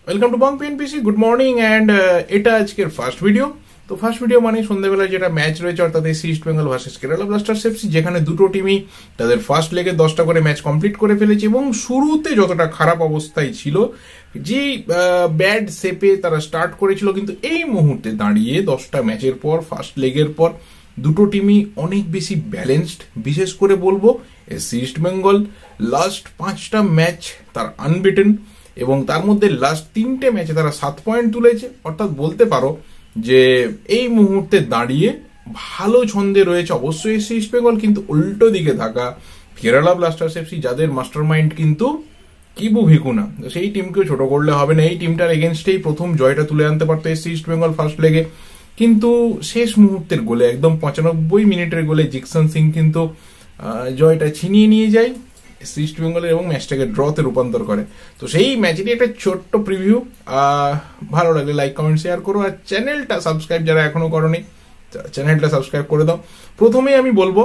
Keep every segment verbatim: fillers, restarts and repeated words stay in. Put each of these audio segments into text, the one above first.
Welcome to Bong PNPC. Good morning and এটা আজকের first video. তো ফার্স্ট ভিডিও মানে সন্ধ্যাবেলায় যেটা ম্যাচ রয়েছে, অর্থাৎ SC East Bengal versus Kerala Blasters FC, যেখানে দুটো টিমই তাদের ফার্স্ট লেগে দশটা করে ম্যাচ কমপ্লিট করে ফেলেছে এবং শুরুতে যতটা খারাপ অবস্থায় ছিল, যে ব্যাড শেপে তারা স্টার্ট করেছিল, কিন্তু এই মুহূর্তে দাঁড়িয়ে দশটা ম্যাচের পর ফার্স্ট লেগের পর দুটো টিমই অনেক বেশি ব্যালেন্সড। বিশেষ করে বলবো এসি ইস্ট বেঙ্গল লাস্ট পাঁচটা ম্যাচ তার আনবিটেন এবং তার মধ্যে লাস্ট তিনটে ম্যাচে তারা সাত পয়েন্ট তুলেছে। অর্থাৎ বলতে পারো যে এই মুহূর্তে দাঁড়িয়ে ভালো ছন্দে রয়েছে অবশ্যই এসি ইস্ট বেঙ্গল, কিন্তু উল্টো দিকে থাকা কেরালা ব্লাস্টার্স এফসি, যাদের মাস্টার মাইন্ড কিন্তু কিবু ভিকুনা, সেই টিমকেও ছোট করলে হবে না। এই টিমটার এগেনস্টেই প্রথম জয়টা তুলে আনতে পারতো এসি ইস্ট বেঙ্গল ফার্স্ট লেগে, কিন্তু শেষ মুহূর্তের গোলে, একদম পঁচানব্বই মিনিটের গোলে জিকসন সিং কিন্তু জয়টা ছিনিয়ে নিয়ে যায় ইস্ট বেঙ্গলের এবং ম্যাচটাকে ড্রতে রূপান্তর করে। তো সেই ম্যাচেরই একটা ছোট্ট প্রিভিউ। ভালো লাগলে লাইক কমেন্ট শেয়ার করো, আর চ্যানেলটা সাবস্ক্রাইব যারা এখনো করোনি চ্যানেলটা সাবস্ক্রাইব করে দাও। প্রথমেই আমি বলবো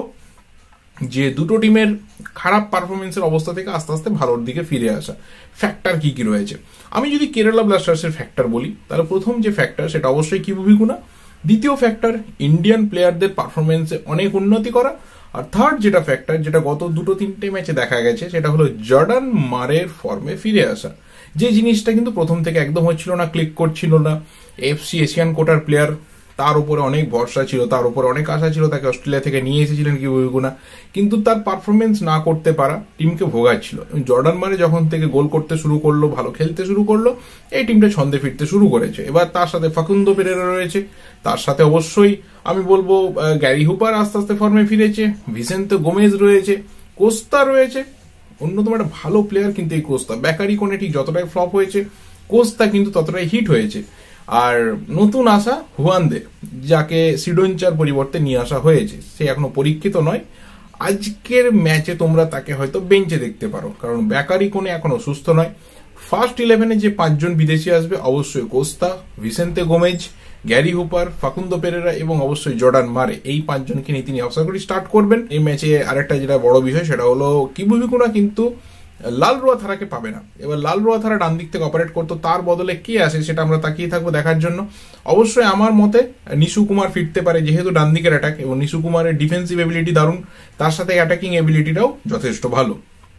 যে দুটো টিমের খারাপ পারফরমেন্সের অবস্থা থেকে আস্তে আস্তে ভালোর দিকে ফিরে আসা ফ্যাক্টর কি কি রয়েছে। আমি যদি কেরালা ব্লাস্টার্সের ফ্যাক্টর বলি, তাহলে প্রথম যে ফ্যাক্টর সেটা অবশ্যই কিবু ভিকুনা। দ্বিতীয় ফ্যাক্টর ইন্ডিয়ান প্লেয়ারদের পারফরমেন্সে অনেক উন্নতি করা। আর থার্ড যেটা ফ্যাক্টর, যেটা গত দুটো তিনটে ম্যাচে দেখা গেছে, সেটা হলো জর্ডান মারের ফর্মে ফিরে আসা। যে জিনিসটা কিন্তু প্রথম থেকে একদম হচ্ছিল না, ক্লিক করছিল না। এফসি এশিয়ান কোটার প্লেয়ার, তার উপরে অনেক ভরসা ছিল, তার উপরে অনেক আশা ছিল, তাকে অস্ট্রেলিয়া থেকে নিয়ে এসেছিলেন কিবু ভিকুনা, কিন্তু তার পারফরমেন্স না করতে পারা টিমকে ভোগাচ্ছিল। জর্ডান মারে যখন থেকে গোল করতে শুরু করলো, ভালো খেলতে শুরু করলো, এই টিমটা ছন্দে ফিরতে শুরু করেছে। এবার তার সাথে ফাকুন্দো পেরেরা রয়েছে, তার সাথে অবশ্যই আমি বলবো গ্যারি হুপার আস্তে আস্তে ফর্মে ফিরেছে, ভিসেন্তে গোমেজ রয়েছে, কোস্তা রয়েছে, অন্যতম একটা ভালো প্লেয়ার কিন্তু এই কোস্তা। ব্যাকারি কোনে ঠিক যতটাই ফ্লপ হয়েছে, কোস্তা কিন্তু ততটাই হিট হয়েছে। আর নতুন আসা হুয়ানদে, যাকে সিডোনচার পরিবর্তে নিয়ে আসা হয়েছে, সে এখনো পরীক্ষিত নয়। আজকের ম্যাচে তোমরা তাকে হয়তো বেঞ্চে দেখতে পারো, কারণ ব্যাকারি কোনে এখনো সুস্থ নয়। ফার্স্ট ইলেভেনে যে পাঁচজন বিদেশি আসবে, অবশ্যই Costa, Vicente Gomez, Gary Hooper, Facundo Pereyra এবং অবশ্যই জর্ডান মারে, এই পাঁচজনকে নিয়ে তিনি আশা করি স্টার্ট করবেন এই ম্যাচে। আরেকটা যেটা বড় বিষয়, সেটা হলো কিবু ভিকুনা কিন্তু লাল রোয়া থারাকে পাবে না। এবার লাল রোয়া থারা ডান দিক থেকে অপারেট করতো, তার বদলে কে আসে সেটা আমরা তাকিয়ে থাকবো দেখার জন্য। অবশ্যই আমার মতে নিশু কুমার ফিরতে পারে, যেহেতু ডান দিকের অ্যাটাক এবং নিশু কুমারের ডিফেন্সিভ এবিলিটি দারুণ, তার সাথে অ্যাটাকিং এবিলিটিটাও যথেষ্ট ভালো।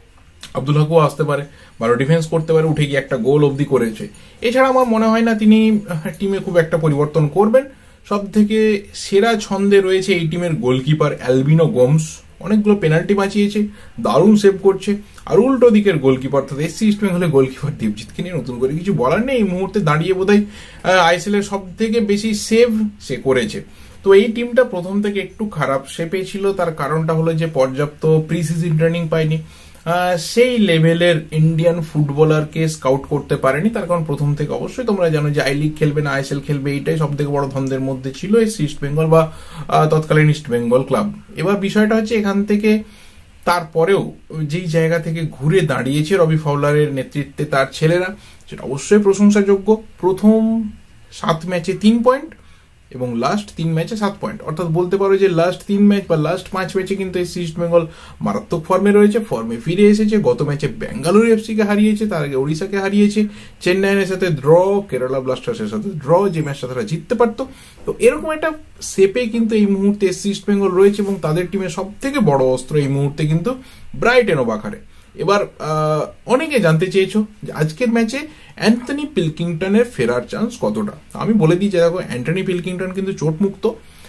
আব্দুল হাকুও আসতে পারে, ভালো ডিফেন্স করতে পারে, উঠে গিয়ে একটা গোল অবধি করেছে। এছাড়া আমার মনে হয় না তিনি টিমে খুব একটা পরিবর্তন করবেন। সব থেকে সেরা ছন্দে রয়েছে এই টিমের গোলকিপার অ্যালবিনো গোমস, অনেকগুলো পেনাল্টি বাঁচিয়েছে, দারুণ সেভ করছে। আর উল্টো দিকের গোলকিপার অর্থাৎ এসসি ইস্ট বেঙ্গলের গোলকিপার দেবজিৎকে নিয়ে নতুন করে কিছু বলার নেই। এই মুহূর্তে দাঁড়িয়ে বোধহয় আইএসএল এর সব থেকে বেশি সেভ সে করেছে। তো এই টিমটা প্রথম থেকে একটু খারাপ শেপে ছিল, তার কারণটা হলো যে পর্যাপ্ত প্রি সিজন ট্রেনিং পায়নি, সেই লেভেলের ইন্ডিয়ান ফুটবলারকে স্কাউট করতে পারেনি। তার কারণ প্রথম থেকে অবশ্যই তোমরা জানো যে আই লিগ খেলবে না আইএসএল খেলবে, এইটাই সব থেকে বড় ধন্দের মধ্যে ছিল এসি ইস্ট বেঙ্গল বা তৎকালীন ইস্ট বেঙ্গল ক্লাব। এবার বিষয়টা হচ্ছে এখান থেকে তারপরেও যেই জায়গা থেকে ঘুরে দাঁড়িয়েছে রবি ফাউলারের নেতৃত্বে তার ছেলেরা, সেটা অবশ্যই প্রশংসাযোগ্য। প্রথম সাত ম্যাচে তিন পয়েন্ট এবং লাস্ট তিন ম্যাচে সাত পয়েন্ট, অর্থাৎ বলতে পারো যে লাস্ট তিন ম্যাচ বা লাস্ট পাঁচ ম্যাচে কিন্তু এসি ইস্ট বেঙ্গল মারাত্মক ফর্মে রয়েছে, ফর্মে ফিরে এসেছে। গত ম্যাচে বেঙ্গালুরু এফসিকে হারিয়েছে, তার আগে ওড়িশাকে হারিয়েছে, চেন্নাইয়ের সাথে ড্র, কেরালা ব্লাস্টার্সের সাথে ড্র, যে ম্যাচটা তারা জিততে পারতো। তো এরকম একটা শেপে কিন্তু এই মুহূর্তে এসি ইস্ট বেঙ্গল রয়েছে এবং তাদের টিমের সব থেকে বড় অস্ত্র এই মুহূর্তে কিন্তু ব্রাইটন ওবাকারে। এবার অনেকে জানতে চেয়েছো যে আজকের ম্যাচে অ্যান্থনি পিলকিংটনের ফেরার চান্স কতটা। আমি বলে দিই যে দেখো, অ্যান্থনি পিলকিংটন কিন্তু চোটমুক্ত,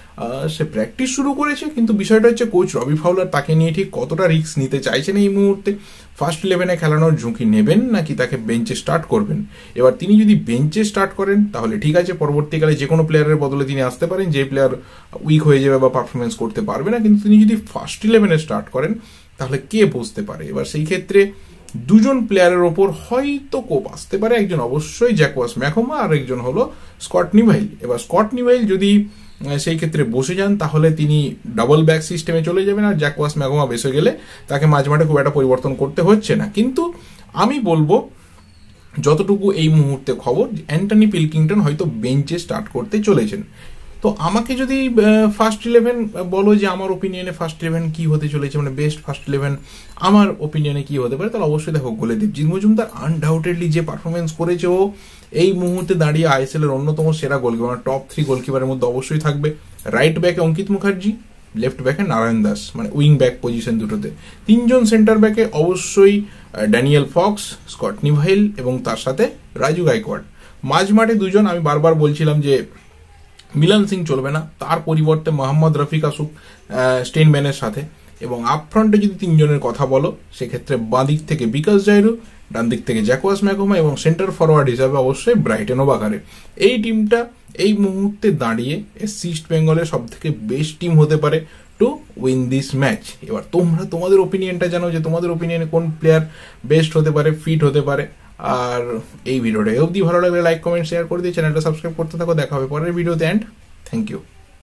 সে প্র্যাকটিস শুরু করেছে, কিন্তু বিষয়টা হচ্ছে কোচ রবি ফাউলার তাকে নিয়ে ঠিক কতটা রিস্ক নিতে চাইছেন এই মুহূর্তে। ফার্স্ট ইলেভেনে খেলানোর ঝুঁকি নেবেন নাকি তাকে বেঞ্চে স্টার্ট করবেন। এবার তিনি যদি বেঞ্চে স্টার্ট করেন তাহলে ঠিক আছে, পরবর্তীকালে যে কোনো প্লেয়ারের বদলে তিনি আসতে পারেন, যে প্লেয়ার উইক হয়ে যাবে বা পারফরমেন্স করতে পারবে না। কিন্তু তিনি যদি ফার্স্ট ইলেভেনে স্টার্ট করেন তাহলে কে বসতে পারে। এবার সেই ক্ষেত্রে দুজন প্লেয়ারের ওপর হয়তো কোপ আসতে পারে, একজন অবশ্যই জ্যাকোয়াস ম্যাকোমা আর একজন হলো স্কট নিভাইল। এবার স্কট নিভাইল যদি সেই ক্ষেত্রে বসে যান তাহলে তিনি ডাবল ব্যাক সিস্টেমে চলে যাবেন, আর জ্যাকোয়াস ম্যাকোমা বেসে গেলে তাকে মাঝমাঠে খুব একটা পরিবর্তন করতে হচ্ছে না। কিন্তু আমি বলবো যতটুকু এই মুহূর্তে খবর, অ্যান্টনি পিলকিংটন হয়তো বেঞ্চে স্টার্ট করতে চলেছেন। তো আমাকে যদি ফার্স্ট ইলেভেন বলো যে আমার ওপিনিয়নে ফার্স্ট ইলেভেন কি হতে চলেছে, মানে বেস্ট ফার্স্ট ইলেভেন আমার ওপিনিয়নে কি হতে পারে, তাহলে অবশ্যই দেখো গোলেদীপ মজুমদার আনডাউটেডলি যে পারফরমেন্স করেছে ও এই মুহূর্তে দাঁড়িয়ে আইএসএল এর অন্যতম সেরা গোলকিপার, মানে টপ থ্রি গোলকিপারের মধ্যে অবশ্যই থাকবে। রাইট ব্যাকে অঙ্কিত মুখার্জি, লেফট ব্যাকে নারায়ণ দাস, মানে উইং ব্যাক পজিশন দুটোতে। তিনজন সেন্টার ব্যাকে অবশ্যই ড্যানিয়েল ফক্স, স্কট নিভাইল এবং তার সাথে রাজু গাইকোয়াড। মাঝ মাঠে দুজন, আমি বারবার বলছিলাম যে মিলন সিং চলবে না, তার পরিবর্তে মোহাম্মদ রফিক আসুক স্টেইনম্যানের সাথে। এবং আপফ্রন্টে যদি তিনজনের কথা বলো সেক্ষেত্রে বাঁ দিক থেকে বিকাশ জাইরু, ডান দিক থেকে জ্যাকোয়াস ম্যাকোমা এবং সেন্টার ফরওয়ার্ড হিসাবে অবশ্যই ব্রাইটন ওবাকারে। এই টিমটা এই মুহূর্তে দাঁড়িয়ে এসসি ইস্ট বেঙ্গলের সব থেকে বেস্ট টিম হতে পারে টু উইন দিস ম্যাচ। এবার তোমরা তোমাদের ওপিনিয়নটা জানো যে তোমাদের ওপিনিয়নে কোন প্লেয়ার বেস্ট হতে পারে, ফিট হতে পারে। আর এই ভিডিওটা অবধি ভালো লাগলে লাইক কমেন্ট শেয়ার করে দিয়ে চ্যানেলটা সাবস্ক্রাইব করতে থাকো। দেখা হবে পরের ভিডিওতে, অ্যান্ড থ্যাংক ইউ।